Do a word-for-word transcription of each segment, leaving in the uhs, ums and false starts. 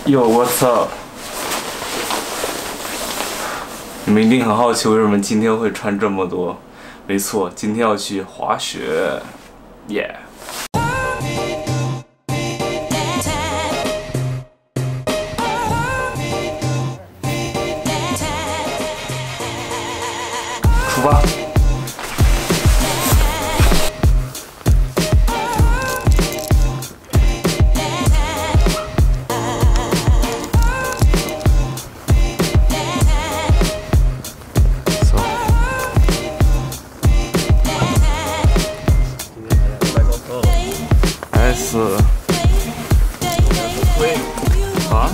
Yo, what's up？ 你们一定很好奇为什么今天会穿这么多？没错，今天要去滑雪，耶、yeah ！出发！走。S。啊？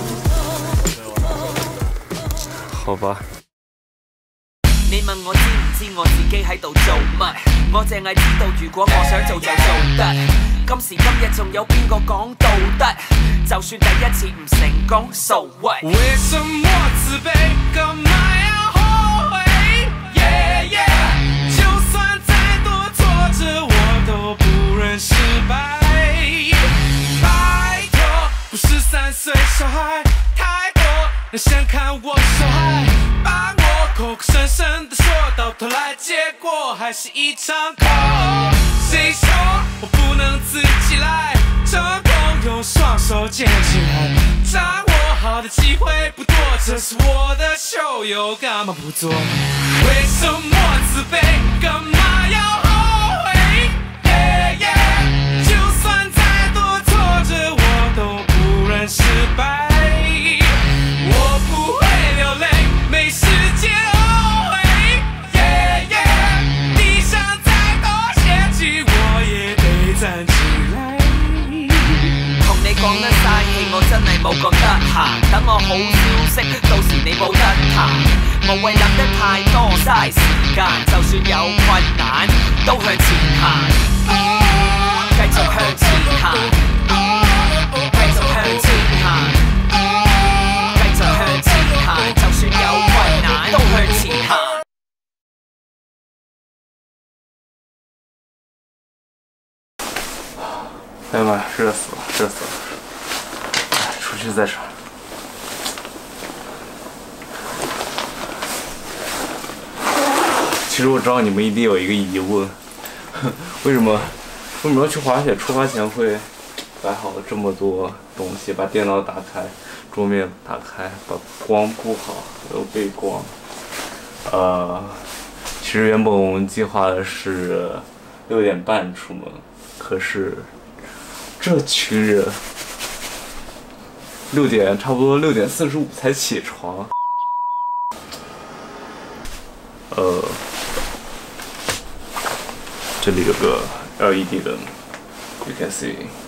好吧。 你問我知唔知我自己喺度做乜？我淨係知道，如果我想做就做得。今時今日仲有邊個講道德？就算第一次唔成功 ，so what？ 為什麼自卑？幹嘛要後悔 ？Yeah yeah， 就算再多挫折，我都不認失敗。拜託，不是三歲小孩，太多人想看我受害，把我。 口口聲聲的說，到頭來結果還是一場空。誰說我不能自己來？成功用雙手撿起來，掌握好的機會不多，這是我的秀，又幹嘛不做？為什麼自卑？幹嘛要後悔 ？Yeah yeah， 就算再多挫折，我都不認失敗。我不會流淚，沒時間。 同你講得嘥氣，我真係冇覺得閒。等我好消息，到時你冇得彈。無謂諗得太多，嘥時間。就算有困難，都向前行，繼續向前行，繼續向前行，繼續向前行。就算有困難，都向前行。 哎呀媽呀，熱死了，熱死了！出去再穿。其實我知道你們一定有一個疑問，為什麼為什麼要去滑雪？出發前會擺好這麼多東西，把電腦打開，桌面打開，把光佈好，有背光。呃，其實原本我們計劃的是六點半出門，可是。 這群人六點差不多六點四十五才起床，呃，這裡有個 L E D 燈 ，you can see。